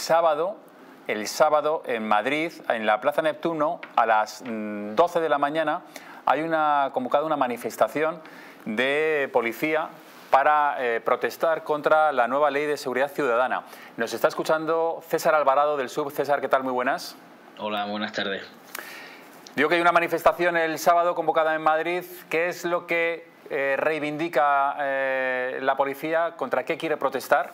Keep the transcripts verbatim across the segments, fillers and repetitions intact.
sábado, el sábado en Madrid, en la Plaza Neptuno, a las doce de la mañana, hay una convocada una manifestación de policía para eh, protestar contra la nueva ley de seguridad ciudadana. Nos está escuchando César Alvarado del S U B. César, ¿qué tal? Muy buenas. Hola, buenas tardes. Digo que hay una manifestación el sábado convocada en Madrid. ¿Qué es lo que eh, reivindica eh, la policía? ¿Contra qué quiere protestar?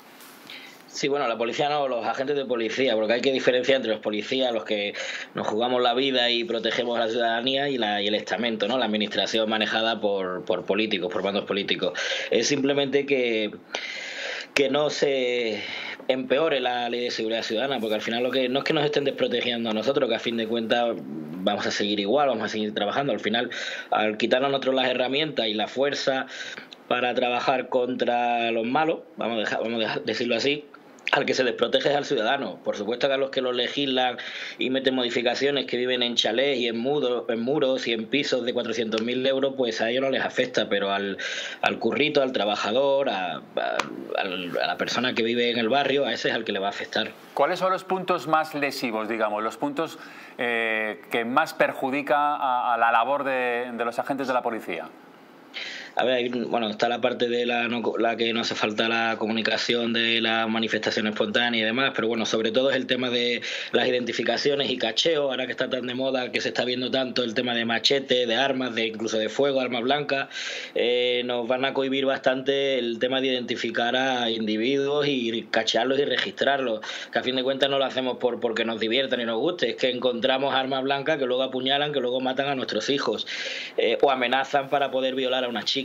Sí, bueno, la policía no, los agentes de policía, porque hay que diferenciar entre los policías, los que nos jugamos la vida y protegemos a la ciudadanía, y, la, y el estamento, ¿no? La administración manejada por, por políticos, por bandos políticos. Es simplemente que, que no se empeore la ley de seguridad ciudadana, porque al final lo que no es que nos estén desprotegiendo a nosotros, que a fin de cuentas vamos a seguir igual, vamos a seguir trabajando. Al final, al quitarnos a nosotros las herramientas y la fuerza para trabajar contra los malos, vamos a, dejar, vamos a decirlo así, al que se desprotege es al ciudadano. Por supuesto que a los que lo legislan y meten modificaciones, que viven en chalés y en, mudo, en muros y en pisos de cuatrocientos mil euros, pues a ellos no les afecta, pero al, al currito, al trabajador, a, a, a la persona que vive en el barrio, a ese es al que le va a afectar. ¿Cuáles son los puntos más lesivos, digamos, los puntos eh, que más perjudica a, a la labor de, de los agentes de la policía? A ver, bueno, está la parte de la, no, la que no hace falta la comunicación de la manifestación espontánea y demás, pero bueno, sobre todo es el tema de las identificaciones y cacheo, ahora que está tan de moda, que se está viendo tanto el tema de machete, de armas, de incluso de fuego, armas blancas, eh, nos van a cohibir bastante el tema de identificar a individuos y cachearlos y registrarlos, que a fin de cuentas no lo hacemos por porque nos diviertan y nos guste, es que encontramos armas blancas que luego apuñalan, que luego matan a nuestros hijos, eh, o amenazan para poder violar a una chica.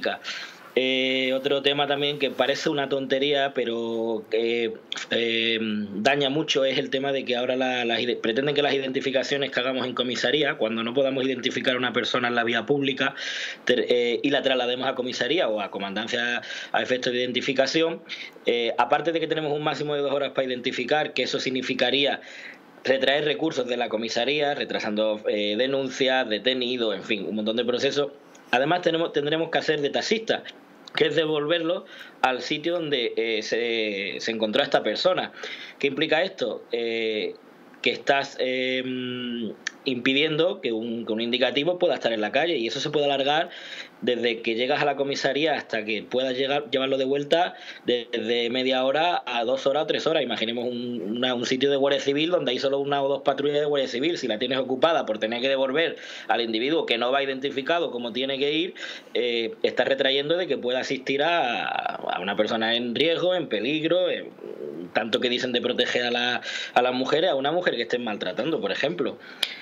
Eh, otro tema también que parece una tontería, pero que eh, daña mucho, es el tema de que ahora la, la, pretenden que las identificaciones que hagamos en comisaría, cuando no podamos identificar a una persona en la vía pública ter, eh, y la traslademos a comisaría o a comandancia a efectos de identificación, eh, aparte de que tenemos un máximo de dos horas para identificar, que eso significaría retraer recursos de la comisaría, retrasando eh, denuncias, detenidos, en fin, un montón de procesos. Además tenemos, tendremos que hacer de taxista, que es devolverlo al sitio donde eh, se, se encontró esta persona. ¿Qué implica esto? Eh, que estás eh, impidiendo que un, que un indicativo pueda estar en la calle, y eso se puede alargar desde que llegas a la comisaría hasta que puedas llegar, llevarlo de vuelta, desde media hora a dos horas o tres horas. Imaginemos un, una, un sitio de Guardia Civil donde hay solo una o dos patrullas de Guardia Civil. Si la tienes ocupada por tener que devolver al individuo que no va identificado como tiene que ir, eh, estás retrayendo de que pueda asistir a, a una persona en riesgo, en peligro, eh, tanto que dicen de proteger a, la, a las mujeres, a una mujer que estén maltratando, por ejemplo.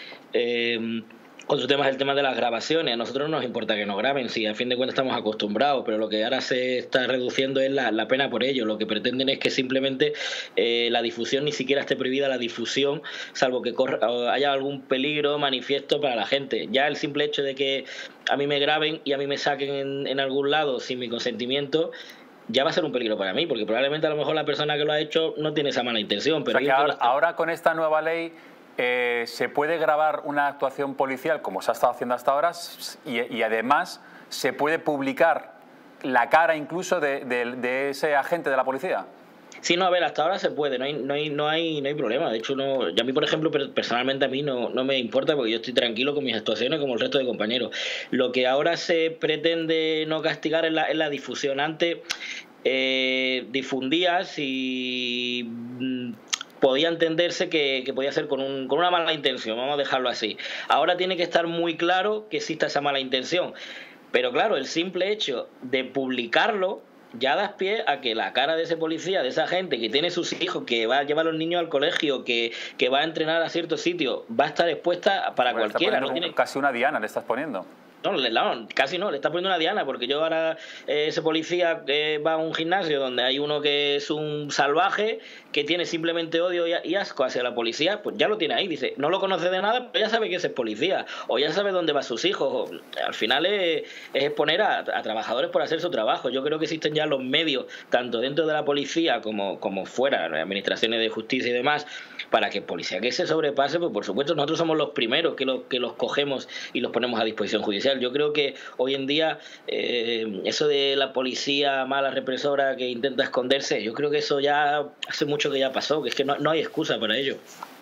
Eh, Con su tema es el tema de las grabaciones. A nosotros no nos importa que nos graben, si a fin de cuentas estamos acostumbrados, pero lo que ahora se está reduciendo es la, la pena por ello. Lo que pretenden es que simplemente eh, la difusión, ni siquiera esté prohibida la difusión, salvo que corra, haya algún peligro manifiesto para la gente. Ya el simple hecho de que a mí me graben y a mí me saquen en, en algún lado sin mi consentimiento, ya va a ser un peligro para mí, porque probablemente a lo mejor la persona que lo ha hecho no tiene esa mala intención. Pero o sea, que ahora, ahora con esta nueva ley Eh, se puede grabar una actuación policial como se ha estado haciendo hasta ahora, y, y además se puede publicar la cara incluso de, de, de ese agente de la policía. Sí, no, a ver, hasta ahora se puede, no hay, no hay, no hay, no hay problema. De hecho, no, yo a mí, por ejemplo, personalmente a mí no, no me importa, porque yo estoy tranquilo con mis actuaciones como el resto de compañeros. Lo que ahora se pretende no castigar es la, es la difusión. Antes eh, difundías y podía entenderse que, que podía ser con, un, con una mala intención, vamos a dejarlo así. Ahora tiene que estar muy claro que exista esa mala intención. Pero claro, el simple hecho de publicarlo ya das pie a que la cara de ese policía, de esa gente que tiene sus hijos, que va a llevar a los niños al colegio, que, que va a entrenar a ciertos sitios, va a estar expuesta para bueno, cualquiera. No tiene... Casi una diana le estás poniendo. No, no, casi no, le está poniendo una diana, porque yo ahora, eh, ese policía eh, va a un gimnasio donde hay uno que es un salvaje, que tiene simplemente odio y, y asco hacia la policía, pues ya lo tiene ahí, dice, no lo conoce de nada, pero ya sabe que ese es policía, o ya sabe dónde van sus hijos, o, al final es, es exponer a, a trabajadores por hacer su trabajo. Yo creo que existen ya los medios, tanto dentro de la policía como, como fuera, las administraciones de justicia y demás, para que el policía que se sobrepase, pues por supuesto nosotros somos los primeros que, lo, que los cogemos y los ponemos a disposición judicial. social. Yo creo que hoy en día eh, eso de la policía mala represora que intenta esconderse, yo creo que eso ya hace mucho que ya pasó, que es que no, no hay excusa para ello.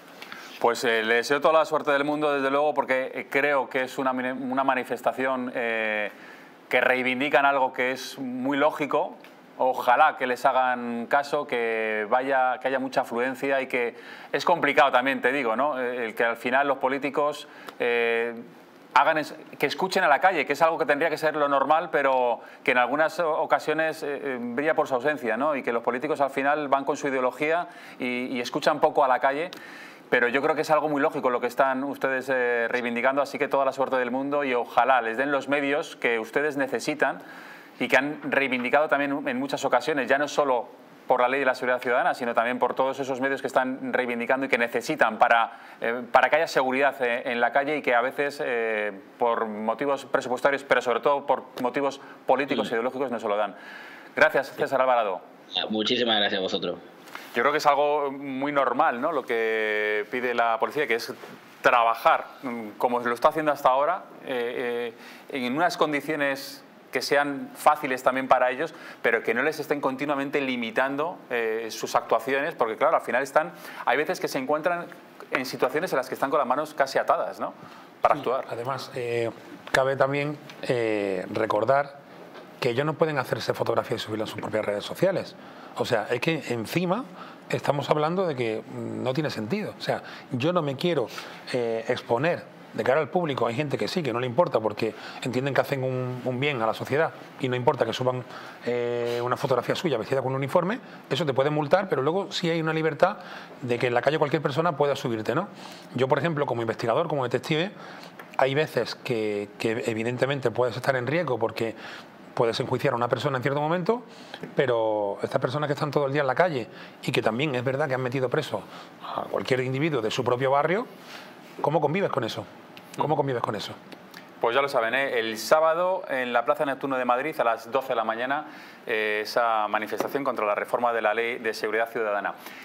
Pues eh, le deseo toda la suerte del mundo, desde luego, porque eh, creo que es una, una manifestación eh, que reivindican algo que es muy lógico. Ojalá que les hagan caso, que vaya, que haya mucha afluencia y que es complicado también, te digo, ¿no? El que al final los políticos eh, hagan es, que escuchen a la calle, que es algo que tendría que ser lo normal, pero que en algunas ocasiones eh, brilla por su ausencia, ¿no? Y que los políticos al final van con su ideología y, y escuchan poco a la calle. Pero yo creo que es algo muy lógico lo que están ustedes eh, reivindicando, así que toda la suerte del mundo y ojalá les den los medios que ustedes necesitan y que han reivindicado también en muchas ocasiones, ya no solo por la ley de la seguridad ciudadana, sino también por todos esos medios que están reivindicando y que necesitan para, eh, para que haya seguridad eh, en la calle y que a veces eh, por motivos presupuestarios, pero sobre todo por motivos políticos e ideológicos no se lo dan. Gracias, César Alvarado. Muchísimas gracias a vosotros. Yo creo que es algo muy normal, ¿no?, lo que pide la policía, que es trabajar como lo está haciendo hasta ahora, eh, eh, en unas condiciones que sean fáciles también para ellos, pero que no les estén continuamente limitando eh, sus actuaciones, porque claro, al final están, hay veces que se encuentran en situaciones en las que están con las manos casi atadas, ¿no?, para actuar. Además, eh, cabe también eh, recordar que ellos no pueden hacerse fotografías y subirlas a sus propias redes sociales. O sea, es que encima estamos hablando de que no tiene sentido. O sea, yo no me quiero eh, exponer de cara al público. Hay gente que sí, que no le importa porque entienden que hacen un, un bien a la sociedad y no importa que suban eh, una fotografía suya vestida con un uniforme. Eso te puede multar, pero luego sí hay una libertad de que en la calle cualquier persona pueda subirte, ¿no? Yo, por ejemplo, como investigador, como detective, hay veces que, que evidentemente puedes estar en riesgo porque puedes enjuiciar a una persona en cierto momento, pero estas personas que están todo el día en la calle y que también es verdad que han metido preso a cualquier individuo de su propio barrio, ¿cómo convives con eso? ¿Cómo convives con eso? Pues ya lo saben, ¿eh? El sábado en la Plaza Neptuno de Madrid a las doce de la mañana eh, esa manifestación contra la reforma de la Ley de Seguridad Ciudadana.